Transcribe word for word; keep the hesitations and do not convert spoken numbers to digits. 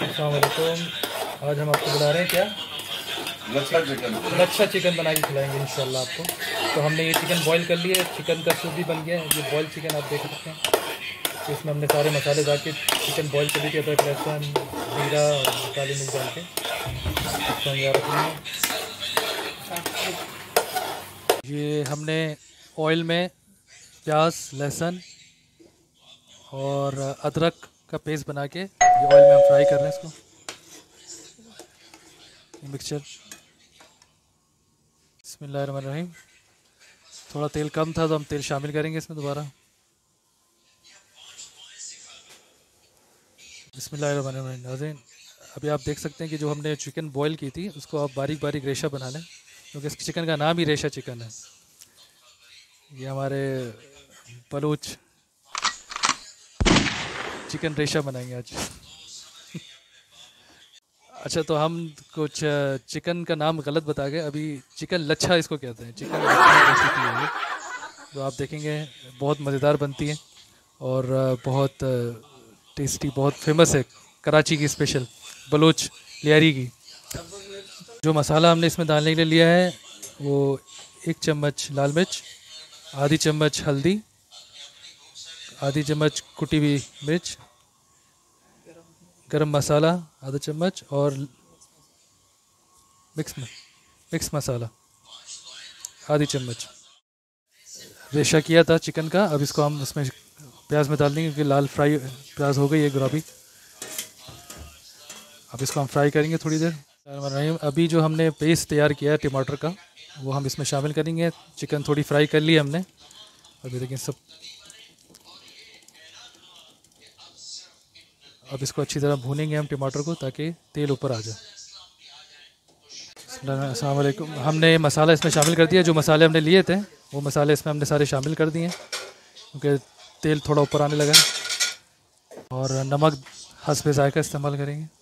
अस्सलाम वालेकुम। आज हम आपको बुला रहे हैं क्या? लच्छा चिकन। लच्छा चिकन बना के खिलाएंगे इंशाल्लाह आपको। तो हमने ये चिकन बॉईल कर लिया है, चिकन का सूप भी बन गया है। ये बॉयल चिकन आप देख सकते हैं। तो इसमें हमने सारे मसाले डाल के चिकन बॉईल कर दी थी, अदरक लहसुन जीरा और काली मिर्च डाल के इसको हम यहाँ रखेंगे। ये हमने ऑयल में प्याज लहसुन और अदरक का पेस्ट बना के ये ऑयल में हम फ्राई कर रहे हैं इसको, मिक्सचर। बिस्मिल्लाहिर्रहमानिर्रहीम। थोड़ा तेल कम था तो हम तेल शामिल करेंगे इसमें दोबारा। बिस्मिल्लाहिर्रहमानिर्रहीम। नाज़रीन, अभी आप देख सकते हैं कि जो हमने चिकन बॉईल की थी उसको आप बारीक बारीक रेशा बना लें, क्योंकि इस चिकन का नाम ही रेशा चिकन है। ये हमारे बलूच चिकन रेशा बनाएंगे आज। अच्छा, तो हम कुछ चिकन का नाम गलत बता गए। अभी चिकन लच्छा इसको कहते हैं, चिकन लच्छा रेसिपी है ये। तो आप देखेंगे बहुत मज़ेदार बनती है और बहुत टेस्टी, बहुत फेमस है, कराची की स्पेशल बलूच लियारी की। जो मसाला हमने इसमें डालने के लिए लिया है वो एक चम्मच लाल मिर्च, आधी चम्मच हल्दी, आधी चम्मच कुटी हुई मिर्च, गरम मसाला आधा चम्मच और मिक्स मिक्स मसाला आधी चम्मच। रेशा किया था चिकन का। अब इसको हम इसमें प्याज में डाल देंगे क्योंकि लाल फ्राई प्याज हो गई है गुलाबी। अब इसको हम फ्राई करेंगे थोड़ी देर। अभी जो हमने पेस्ट तैयार किया है टमाटर का वो हम इसमें शामिल करेंगे। चिकन थोड़ी फ्राई कर ली हमने। अभी देखिए सब, अब इसको अच्छी तरह भूनेंगे हम टमाटर को ताकि तेल ऊपर आ जाए। अस्सलाम वालेकुम। हमने मसाला इसमें शामिल कर दिया। जो मसाले हमने लिए थे वो मसाले इसमें हमने सारे शामिल कर दिए क्योंकि तेल थोड़ा ऊपर आने लगा है। और नमक हस्बे ज़ायका इस्तेमाल करेंगे।